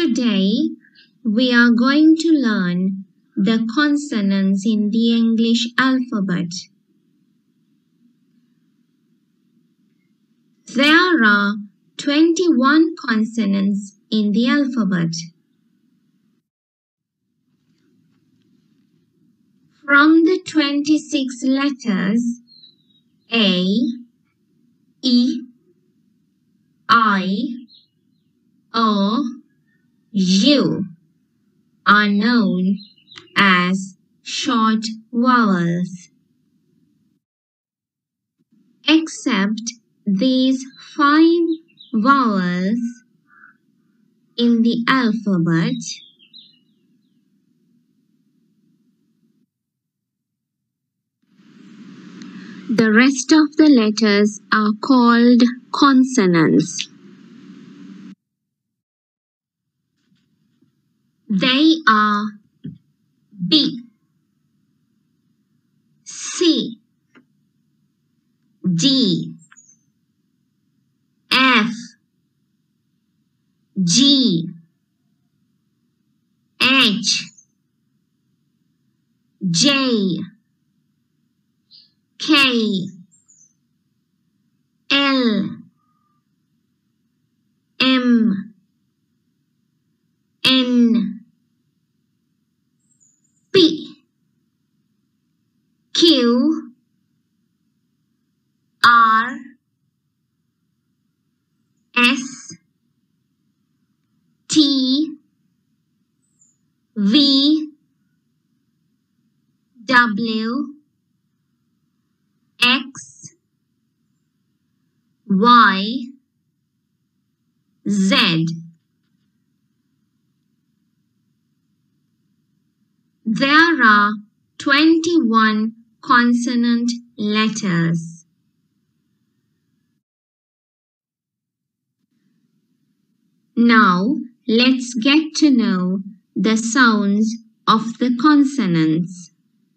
Today, we are going to learn the consonants in the English alphabet. There are 21 consonants in the alphabet. From the 26 letters, A, E, I, O, U are known as short vowels. Except these 5 vowels in the alphabet, the rest of the letters are called consonants. They are B, C, D, F, G, H, J, K, L, M, N, P, Q, R, S, T, V, W, X, Y, Z. There are 21 consonant letters. Now, let's get to know the sounds of the consonants.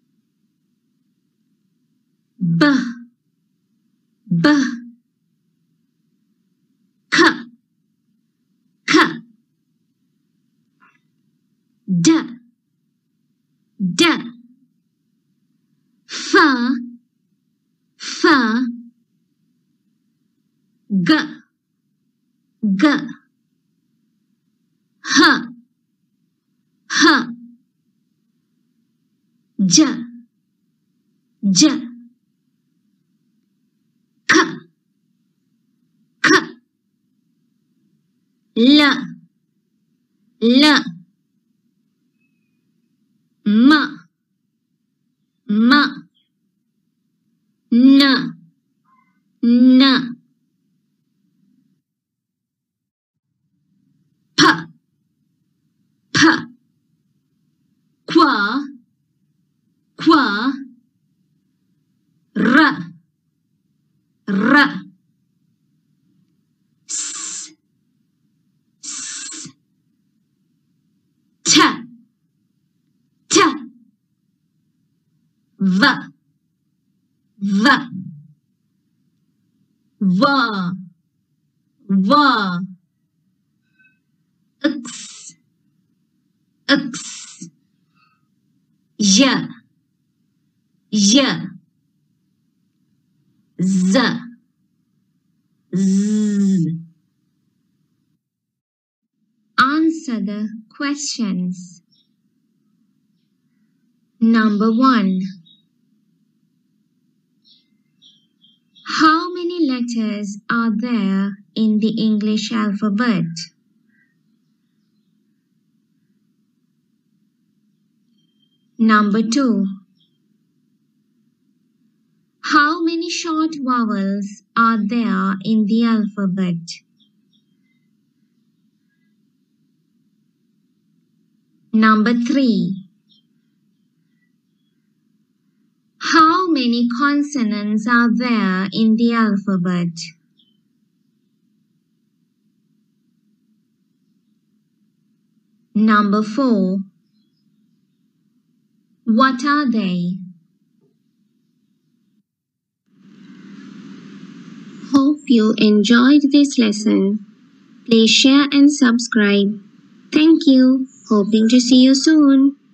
B, B, K, K, D, D, F, F, G, G, H, H, J, J, K, K, L, L, M, M, N, N, P, P, Q, Q, R, R, S, S, T, T, V, V, V, V, X, X, Y, Y, Z, Z. Answer the questions. Number 1. How many letters are there in the English alphabet? Number 2. How many short vowels are there in the alphabet? Number 3. How many consonants are there in the alphabet? Number 4. What are they? Hope you enjoyed this lesson. Please share and subscribe. Thank you. Hoping to see you soon.